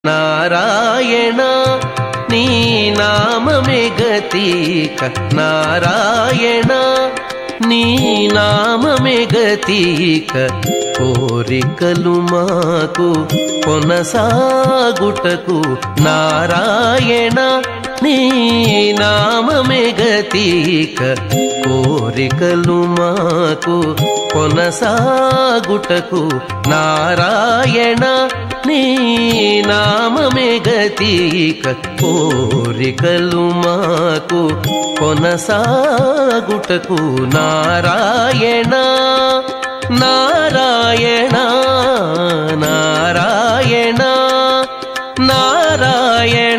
నారాయణ నీ నామమే గతిక నారాయణ నీ నామమే గతిక కోరికలు మాకు కొనసాగుటకు నారాయణ నీ నామమే గతిక కోరికలు మాకు కొనసాగుటకు నారాయణ నీ నామమే గతిక కోరికలు మాకు కొనసాగుటకు నారాయణ నారాయణ నారాయణ నారాయణ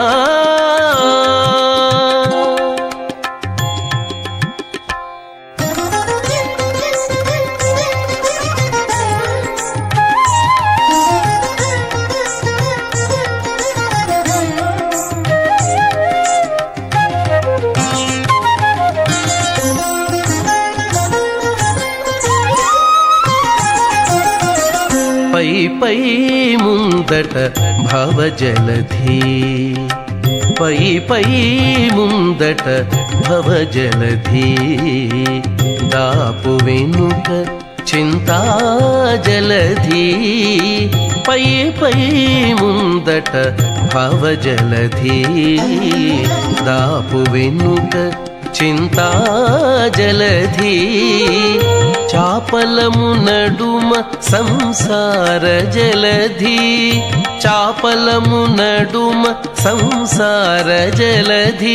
పై ముందట భవజలధి పై ముందట భవజలధి దాపు వెనుక చింతాజలధి పై ముందట భవజలధి దాపు వెనుక చింతాజలధి చాపలము నడుమ సంసార జలధి చాపలము నడుమ సంసార జలధి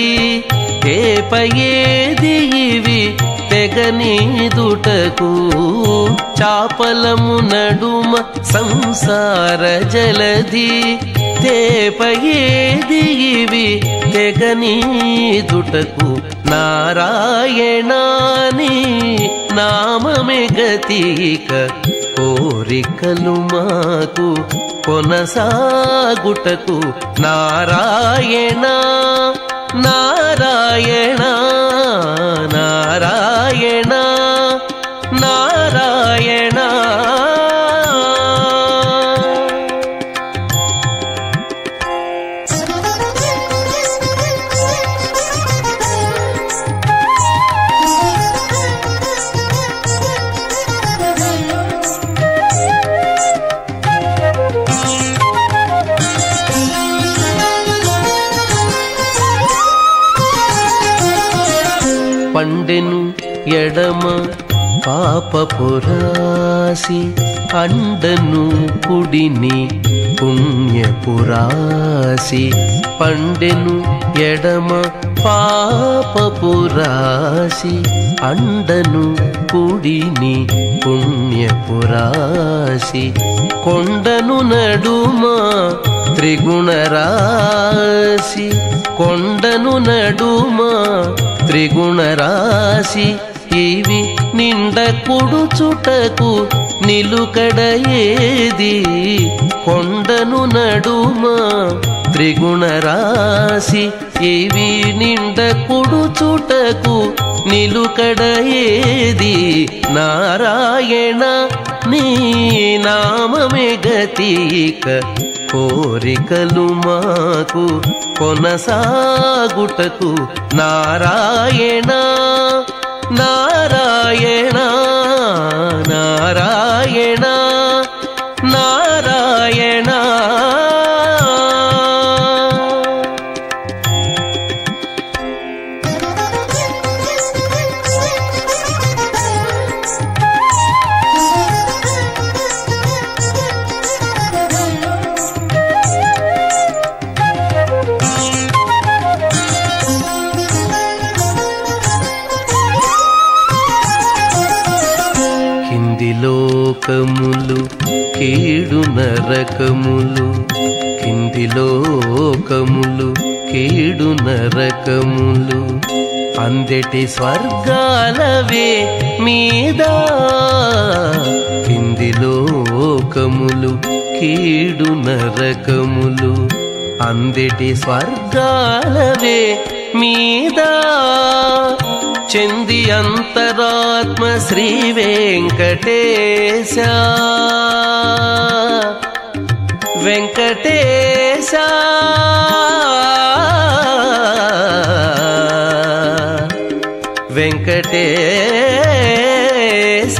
ఏపయేది ఇవి తెగనీదుటకు చాపలము నడుమ సంసార జలధి తేపయేది ఇవి తెగనీదుటకు నారాయణాని నామమే గతిక కోరికలు మాకు కొనసాగుటకు నారాయణ నారాయణ నారాయణ నారాయణ పండెను ఎడమ పాపపురాసి అండను కుడిని పుణ్యపురాసి పండెను ఎడమ పాపపురాసి అండను కుడిని పుణ్యపురాసి కొండను నడుమ త్రిగుణరాశి కొండను నడుమ త్రిగుణరాశి ఇవి నిండ కుడుచుటకు నిలుకడ ఏది కొండను నడుమ త్రిగుణరాశి ఇవి నిండ కుడుచుటకు నిలుకడ ఏది నారాయణ నీ నామమే గతిక కోరికలు మాకు కొనసాగుటకు నారాయణ నారాయణ నారాయణ నారాయణ లోకములు కీడు నరకములు కింది లోకములు కీడు నరకములు అందెటి స్వర్గాలవే మీద కింది లోకములు కీడు నరకములు అందెటి స్వర్గాలవే మీద చెంది అంతరాత్మ శ్రీ వెంకటేశ వెంకటేశ వెంకటేశ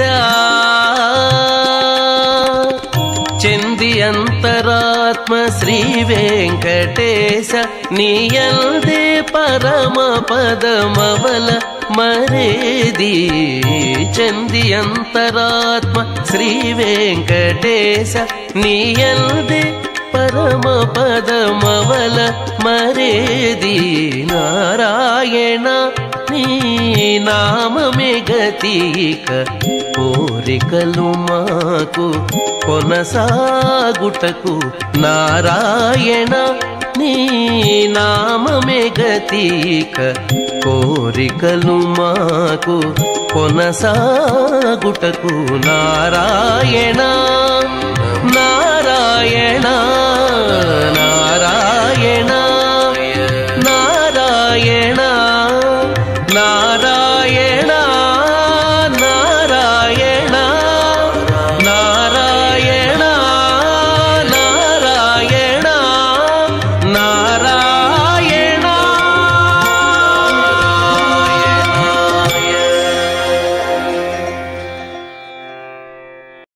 చెంది అంతరాత్మ శ్రీ వెంకటేశ నీయందే పరమ పదమవల మరేది చెంది అంతరాత్మ శ్రీ వెంకటేశ నీయందే పరమ పదమవల మరేది నారాయణ నీ నామమే గతిక కోరికలు మాకు కొనసాగుటకు నారాయణ నీ నామమే గతిక కోరికలు మాకు కొనసాగుటకు నారాయణ నారాయణ